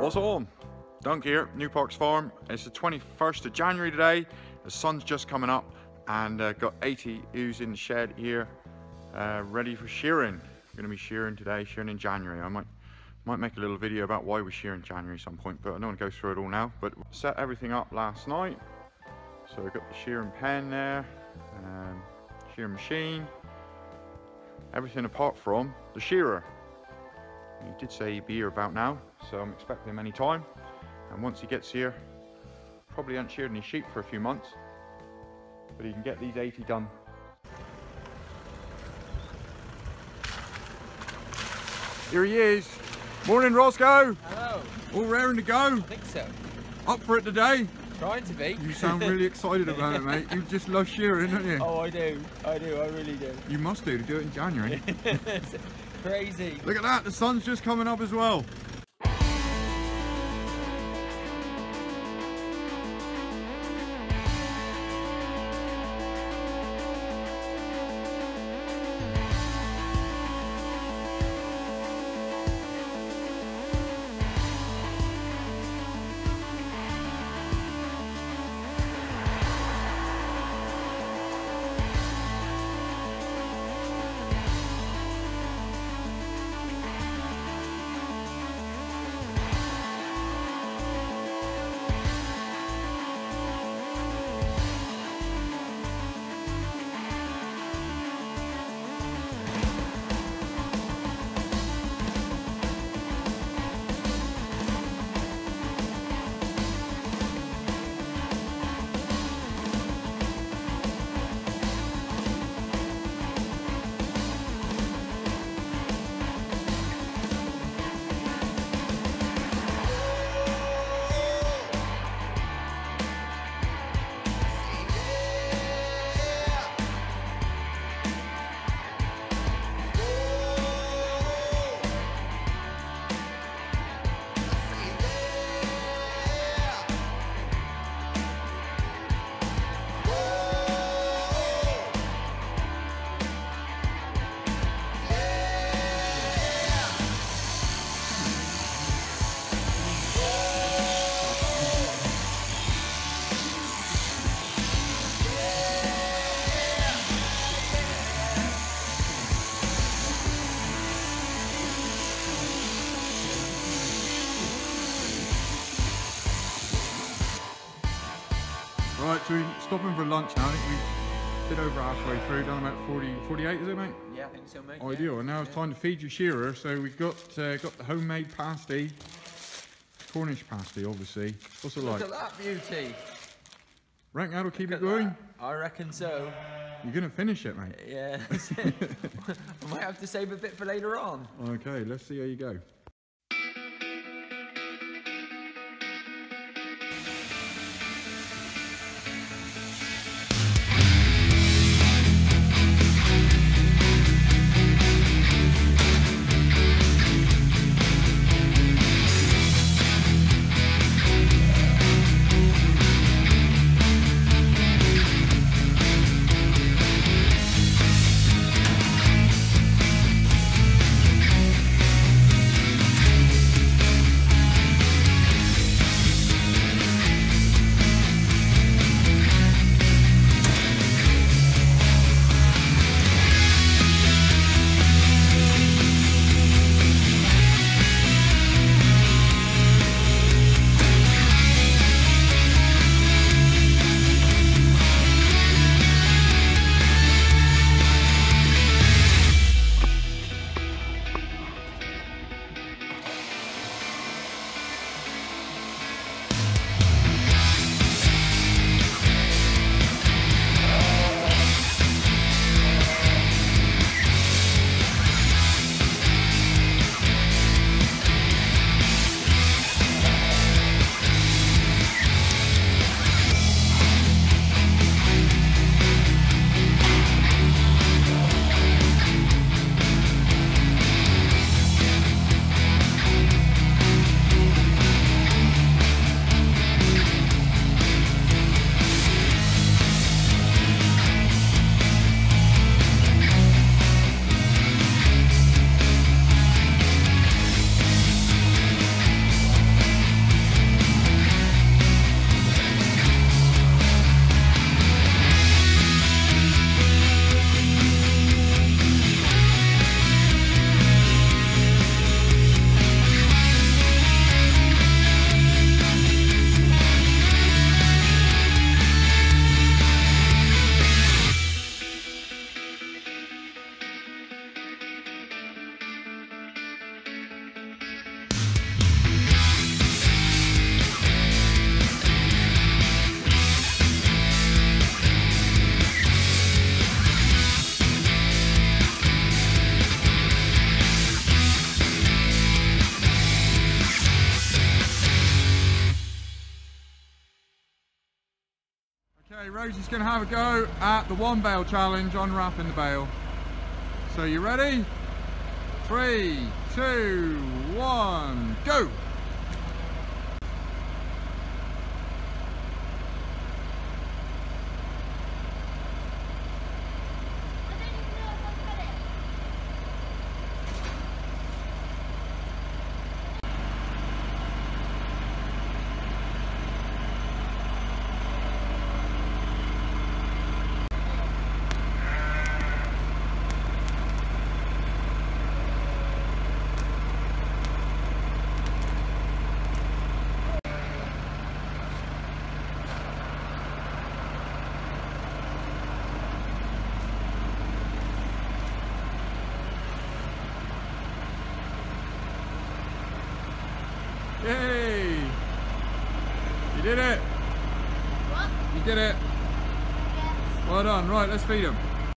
What's on? Dunk here, New Parks Farm. It's the 21st of January today. The sun's just coming up and got 80 ewes in the shed here, ready for shearing. We're going to be shearing today, shearing in January. I might make a little video about why we shear in January at some point, but I don't want to go through it all now. But set everything up last night. So we've got the shearing pen there, shearing machine, everything apart from the shearer. He did say he'd be here about now, so I'm expecting him any time. And once he gets here, probably hasn't sheared any sheep for a few months, but he can get these 80 done. Here he is. Morning, Rosco. Hello. All raring to go? I think so. Up for it today? Trying to be. You sound really excited about it, mate. You just love shearing, don't you? Oh, I do. I really do. You must do to do it in January. It's crazy. Look at that, the sun's just coming up as well. Right, so we're stopping for lunch now. I think we've been over halfway through, done about 48, is it, mate? Yeah, I think so, mate. Ideal. Yeah. And now it's time to feed your shearer. So we've got the homemade pasty, Cornish pasty, obviously. What's it like? Look at that beauty. Reckon that'll keep it going? I reckon so. You're going to finish it, mate? Yeah. I might have to save a bit for later on. Okay, let's see how you go. Rosie's going to have a go at the 1 bale challenge, unwrapping the bale. So you ready? 3, 2, 1, go! Yay! You did it! What? You did it! Yes. Well done. Right, let's feed them.